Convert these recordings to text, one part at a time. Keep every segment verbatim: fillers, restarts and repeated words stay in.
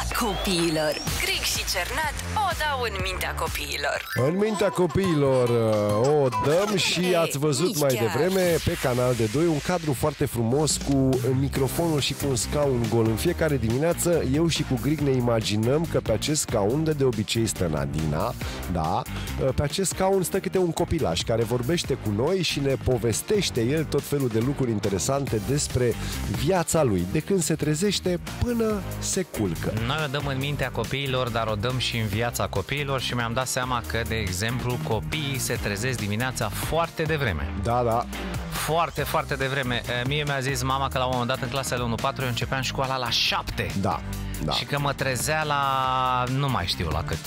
copiilor. Grig și Cernat o dau în mintea copiilor. În mintea copiilor o dăm și ați văzut mai devreme pe Canal de doi un cadru foarte frumos cu microfonul și cu un scaun gol. În fiecare dimineață eu și cu Grig ne imaginăm că pe acest scaun, de de obicei stă Nadina, da, pe acest scaun stă câte un copilaș care vorbește cu noi și ne povestește el tot felul de lucruri interesante despre viața lui, de când se trezește până se culcă. Noi o dăm în mintea copiilor, dar o dăm și în viața copiilor și mi-am dat seama că, de exemplu, copiii se trezesc dimineața foarte devreme. Da, da. Foarte, foarte devreme. Mie mi-a zis mama că la un moment dat în clasele unu patru eu începeam școala la șapte. Da. Da. Și că mă trezea la... nu mai știu la cât.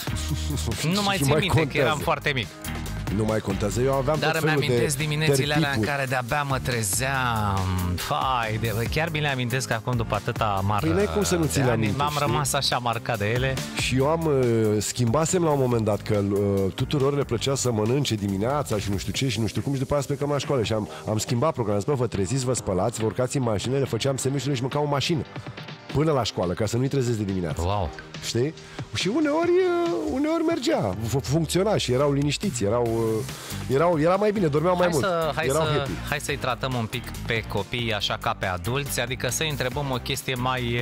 Nu mai țin mai minte, contează. că eram foarte mic. Nu mai contează, eu aveam Dar tot îmi felul amintesc de diminețile alea în tertipuri. care de-abia mă trezeam. Fai, de... chiar bine amintesc acum după atâta mar. Păi n-ai cum să nu ți le aminti, M-am știi? rămas așa marcat de ele. Și eu am uh, schimbasem la un moment dat că uh, tuturor le plăcea să mănânce dimineața și nu știu ce și nu știu cum și după aia să plecăm la școală și am, am schimbat programul. Bă, vă treziți, vă spălați, vă urcați în mașină, le făceam semișurile și mâncam o mașină până la școală, ca să nu-i trezesc de dimineață. Wow. Știi? Și uneori, uneori mergea, funcționa și erau liniștiți, erau, erau, era mai bine, dormeau mai Hai mult. să, hai, erau să, happy. hai să-i tratăm un pic pe copii așa ca pe adulți, adică să-i întrebăm o chestie mai,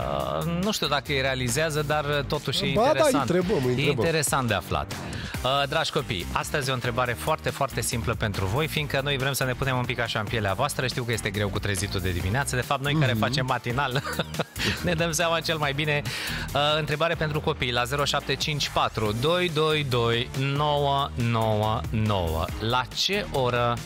nu știu dacă îi realizează, dar totuși e Ba, interesant. da, îi întrebăm, îi e întrebăm. interesant de aflat. Dragi copii, astăzi e o întrebare foarte, foarte simplă pentru voi, fiindcă noi vrem să ne punem un pic așa în pielea voastră. Știu că este greu cu trezitul de dimineață, de fapt noi care mm-hmm. facem matinal ne dăm seama cel mai bine. Întrebare pentru copii la zero șapte cinci patru doi doi doi nouă nouă nouă. La ce oră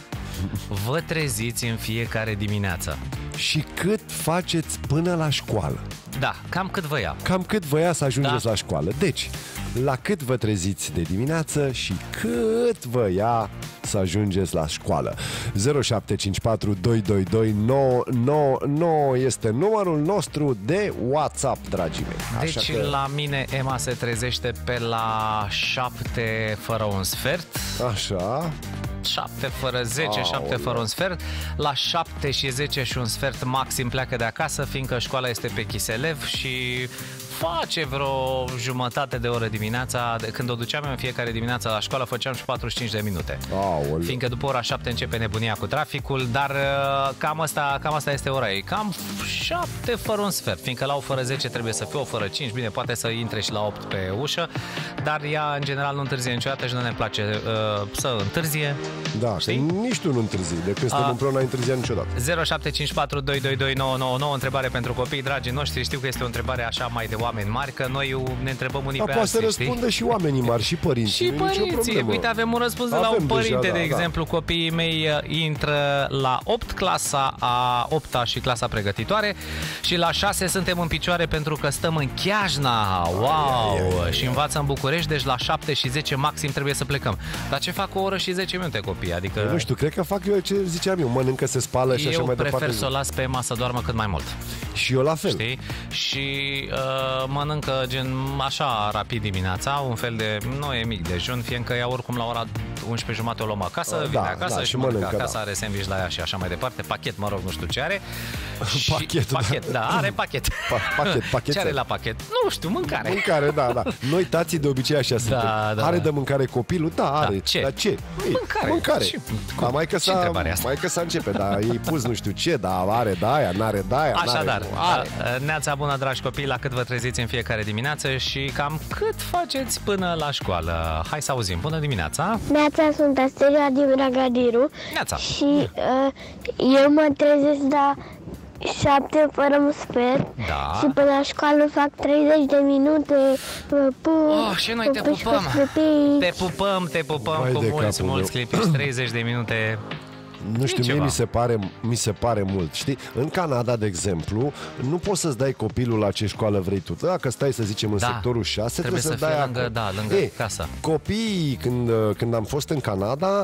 vă treziți în fiecare dimineață? Și cât faceți până la școală? Da, cam cât vă ia? Cam cât vă ia să ajungeți Da. la școală. Deci, la cât vă treziți de dimineață și cât vă ia să ajungeți la școală. zero șapte cinci patru doi doi doi nouă nouă nouă este numărul nostru de WhatsApp, dragii mei. Așa Deci că... la mine Emma se trezește pe la șapte fără un sfert. Așa. șapte fără zece, Aoleu. șapte fără un sfert. La șapte și zece și un sfert maxim pleacă de acasă, fiindcă școala este pe Chiselev și face vreo jumătate de oră dimineața. Când o duceam eu în fiecare dimineață la școală, făceam și patruzeci și cinci de minute. Aoleu. Fiindcă după ora șapte începe nebunia cu traficul, dar cam asta, cam asta este ora ei. Cam șapte fără un sfert, fiindcă la o fără zece trebuie să fie o fără cinci. Bine, poate să intre și la opt pe ușă, dar ea în general nu întârzie niciodată și nu ne place uh, să întârzie. Da, Știi? că nici tu nu întârzi. De când suntem A. împreună n-ai întârziat niciodată. zero șapte cinci patru doi doi doi nouă nouă nouă. Întrebare pentru copii, dragii noștri. Știu că este o întrebare așa mai de oameni mari, că noi ne întrebăm unii Dar pe poate să alții, știi? răspundă și oamenii mari, și părinții. Și nu e nicio părinții. problemă. Uite, avem un răspuns de la Avem un părinte, deja, de da, exemplu. Copiii mei uh, intră la opt, clasa a opta și clasa pregătitoare, și la șase suntem în picioare pentru că stăm în Chiajna. Wow! Ai, ai, ai, ai. Și învață în București, deci la șapte și zece maxim trebuie să plecăm. Dar ce fac o oră și zece minute copii? Adică Eu nu știu, cred că fac eu ce ziceam eu, mănâncă, se spală și așa eu mai prefer departe. să o las pe Emma să doarmă cât mai mult. Și eu la fel. Știi? Și uh, mănâncă gen așa rapid dimineața, un fel de, nu e mic dejun, fiindcă ea oricum la ora unsprezece jumătate o luăm acasă, Da, vine acasă da, și și mănâncă mănâncă, acasă, da. are sandwich la ea și așa mai departe, pachet, mă rog, nu știu ce are. Și Pachet, da. pachet, da, are pachet. Pa- pachet, pachet. Ce are la pachet? Nu știu, mâncare. Mâncare, da, da. Noi tații de obicei așa suntem. da, Are da. de mâncare copilul? Da, are. ce? Dar ce? Ei, Mâncare. Mâncare. Și- Da, mai că ce s-a, întrebare e asta? mai că s-a începe, dar ei pus nu știu ce, dar are de aia, n-are de aia, Așadar, n-are, are. da, neața bună, dragi copii, la cât vă treziți în fiecare dimineață și cam cât faceți până la școală? Hai să auzim. Bună dimineața! Neața, sunt Asteria din Bragadiru Neața! și uh, eu mă trezesc la șapte fără un sfert Da. și până la școală fac treizeci de minute. uh, Pu, Oh, și noi te pupici pupăm. cu sclipici. Te pupăm, te pupăm Vai cu de mulți, capul mulți meu. clipici, treizeci de minute. Nu știu, mie ceva. mi se, pare, mi se pare mult, știi? În Canada, de exemplu, nu poți să-ți dai copilul la ce școală vrei tu. Dacă stai, să zicem, în Da. sectorul șase, Trebuie trebuie, să să fie dai lângă- acolo. da, lângă Ei, casă. Copiii, când, când am fost în Canada,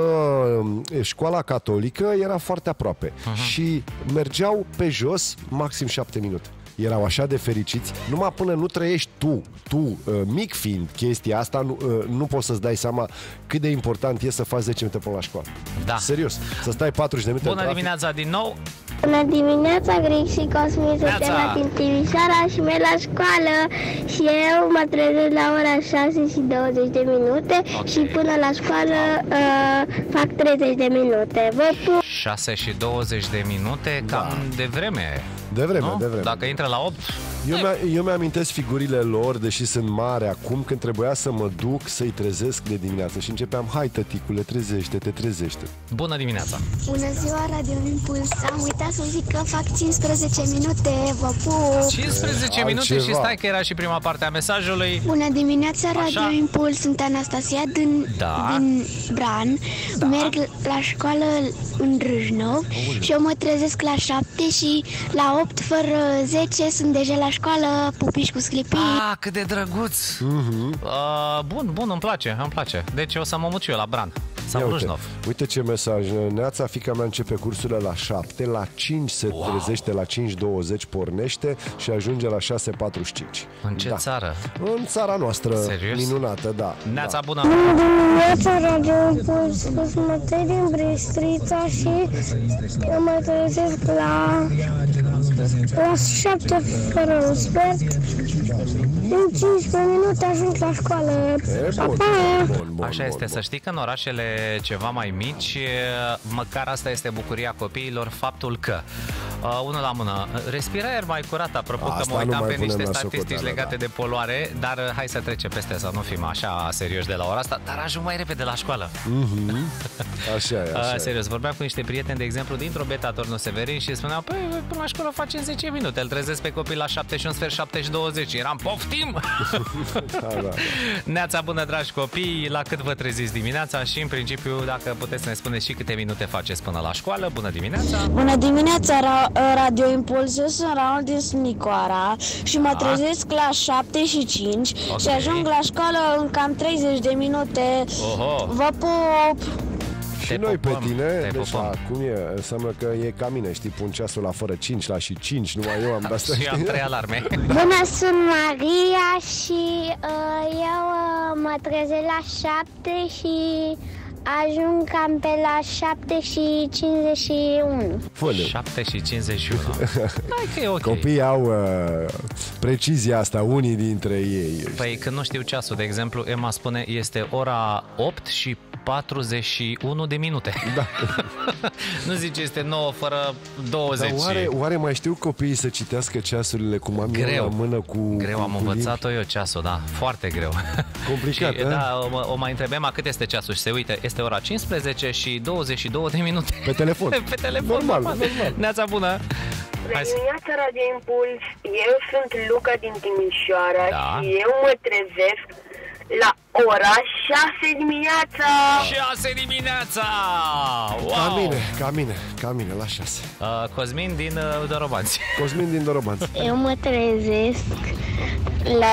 uh, școala catolică era foarte aproape uh-huh. și mergeau pe jos maxim șapte minute. Erau așa de fericiți, numai până nu trăiești tu, tu, uh, mic fiind chestia asta, nu, uh, nu poți să-ți dai seama cât de important e să faci zece minute până la școală. Da. Serios, să stai patruzeci de minute Bună în trafic. dimineața din nou! Bună dimineața, Gric și Cosmin, suntem la din Timișoara și merg la școală și eu mă trezesc la ora șase și douăzeci de minute okay. și până la școală uh, fac treizeci de minute. Vă pup! șase și douăzeci de minute, cam da. de vreme. De vreme, nu? de vreme. Dacă intră la opt... Eu, mi- eu mi-amintesc figurile lor, deși sunt mare acum, când trebuia să mă duc să-i trezesc de dimineață și începeam, hai tăticule, trezește-te, trezește. Bună dimineața! Bună ziua, Radio Impuls! Am uitat să zic că fac cincisprezece minute, vă pup! cincisprezece minute altceva. Și stai că era și prima parte a mesajului. Bună dimineața, Radio Așa. Impuls! Sunt Anastasia din, da. din Bran. Da. Merg la școală în Râșnov Ule. și eu mă trezesc la șapte și la opt fără zece sunt deja la școală, pupiși cu sclipii. Ah, cât de drăguț! Uh-huh. Uh, bun, bun, îmi place, îmi place. Deci o să mă mut și eu la Bran sau uite, Râșnov. Uite ce mesaj. Neața, fiica mea începe cursurile la șapte, la cinci se wow. trezește, la cinci douăzeci pornește și ajunge la șase patruzeci și cinci. În ce da. țară? În țara noastră. Serios? Minunată, da. Neața, da. bună! Neața, Radio Impuls, sunt Matei din Bristrița și eu mă trezesc la la șapte fără un sfert. În cincisprezece minute ajung la școală. E, bun, bun, bun, Așa bun, este, bun. să știi că în orașele ceva mai mici, măcar asta este bucuria copiilor, faptul că uh, unul la mână, respira aer mai curat, apropo asta că mă uitam pe niște statistici legate da. de poluare, dar uh, hai să trecem peste, să nu fim așa serioși de la ora asta, dar ajung mai repede la școală. Mm-hmm. Așa e, așa uh, Serios, vorbeam cu niște prieteni, de exemplu, dintr-o beta Turnul Severin și spuneau, păi, până la școală facem zece minute, îl trezesc pe copil la șapte și un sfert, șapte și douăzeci, eram poftim! da, da, da. Neața bună, dragi copii, la cât vă treziți dimineața și, în principiu, dacă puteți să ne spuneți și câte minute faceți până la școală. Bună dimineața! Bună dimineața, Ra- Radio Impuls, eu sunt Raul din Snicoara și mă da. trezesc la șapte și cinci okay. și ajung la școală în cam treizeci de minute. Oho. Vă pup! Și te noi pupăm, pe tine, deci la, cum e, înseamnă că e ca mine, știi, pun ceasul la fără cinci, la și cinci, numai eu am de asta. Și am trei alarme. Bună, sunt Maria și uh, eu uh, mă trezesc la șapte și ajung cam pe la șapte și cincizeci și unu. Fă-le. șapte și cincizeci și unu. Hai că e ok. Copiii au uh, precizia asta, unii dintre ei. Păi știi? Când nu știu ceasul, de exemplu, Emma spune este ora opt și patruzeci și unu de minute. Da. Nu zice este nouă fără douăzeci. Dar oare, oare mai știu copiii să citească ceasurile cum am greu. eu la mână cu... Greu, am învățat-o eu ceasul, da. Foarte greu. Complicat, și, da, o, o mai întrebăm, cât este ceasul și se uite, este ora cincisprezece și douăzeci și două de minute. Pe telefon. Pe telefon. Normal, normal. Neața bună. Bună dimineața, Radio Impuls. Eu sunt Luca din Timișoara da. și eu mă trezesc la ora șase dimineața. șase dimineața! Wow! Ca mine, ca mine, ca mine, la șase. Uh, Cosmin din uh, Dorobanți. Cosmin din Dorobanți. Eu mă trezesc la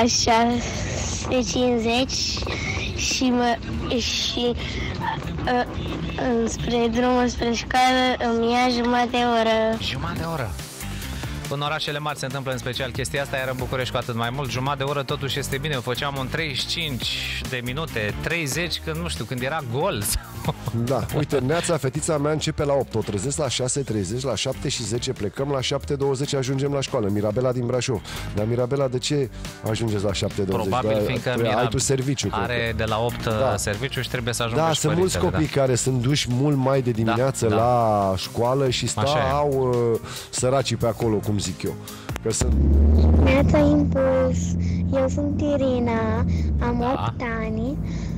șase cincizeci și mă și uh, spre drumul spre școală îmi ia jumătate de oră. Jumătate de oră. În orașele mari se întâmplă în special chestia asta, iar în București cu atât mai mult. Jumătate de oră totuși este bine. Eu făceam un treizeci și cinci de minute, treizeci, când nu știu, când era gol. Da, uite, neața, fetița mea începe la opt, o trezesc la șase treizeci, la șapte și zece plecăm, la șapte douăzeci ajungem la școală. Mirabela din Brașov. Dar Mirabela, de ce ajungeți la șapte douăzeci? Probabil da, fiindcă Mirabela ai tu serviciu, are de la opt da. serviciu și trebuie să ajungă da, și sunt mulți copii da. care sunt duși mult mai de dimineață da, la da. școală și stau uh, săracii pe acolo, cum zic eu. Că sunt... Neața Impuls, eu sunt Irina, am da. opt ani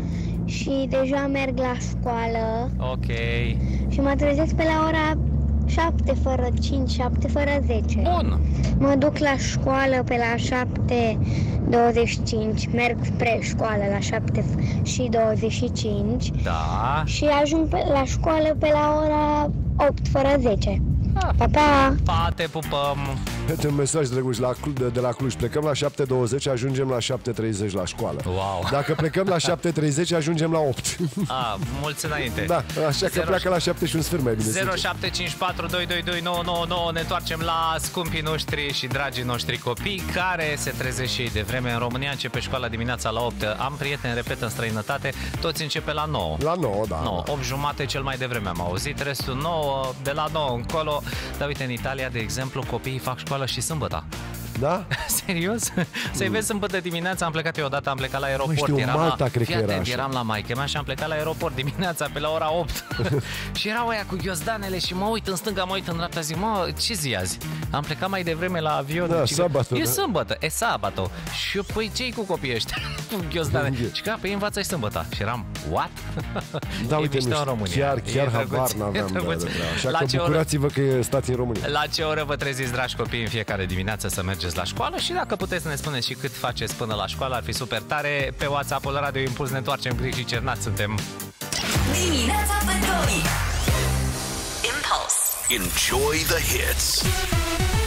și deja merg la școală. Ok. Și mă trezesc pe la ora șapte fără cinci, șapte fără zece. Bun. Mă duc la școală pe la șapte douăzeci și cinci, merg spre școală la șapte și douăzeci și cinci. Da. Și ajung pe, la școală pe la ora opt fără zece. Ah. Pa, pa! Pa, te pupăm! Uite un mesaj drăguț la, de, de la Cluj. Plecăm la șapte douăzeci, ajungem la șapte treizeci la școală. Wow. Dacă plecăm la șapte treizeci, ajungem la opt. A, mulți înainte. Da, așa că zero... pleacă la șapte și un sfert mai bine. zero șapte cinci patru doi doi doi nouă nouă nouă. Ne întoarcem la scumpii noștri și dragii noștri copii care se trezesc și ei de vreme. În România începe școala dimineața la opt. Am prieteni, repet, în străinătate, toți începe la nouă. La nouă, da. nouă, da. opt jumate cel mai devreme am auzit, restul nouă, de la nouă încolo. Dar uite, în Italia, de exemplu, copiii fac școală și sâmbătă. Da? Serios? Să-i vezi sâmbătă dimineața, am plecat eu odată, am plecat la aeroport. Mă, știu, eram Malta, la, cred că era așa. Eram la maică mea și am plecat la aeroport dimineața pe la ora opt. Și erau aia cu ghiozdanele și mă uit în stânga, mă uit în dreapta, zic, mă, ce zi azi? Am plecat mai devreme la avion. Da, sabato, e da. sâmbătă, e sabato. Și eu, păi ce-i cu copiii ăștia? Cu ghiozdane. Și că, păi învață și sâmbătă. Și eram, what? Da, uite, în România. Chiar, chiar habar n-aveam de, de, de, așa la că bucurați-vă că stați în România. La ce oră vă treziți, dragi copii, în fiecare dimineață să mergeți la școală? Și dacă puteți să ne spuneți și cât faceți până la școală, ar fi super tare. Pe WhatsApp-ul Radio Impuls ne întoarcem, Grig și Cernat suntem. Dimineața pe doi. Impuls. Enjoy the hits.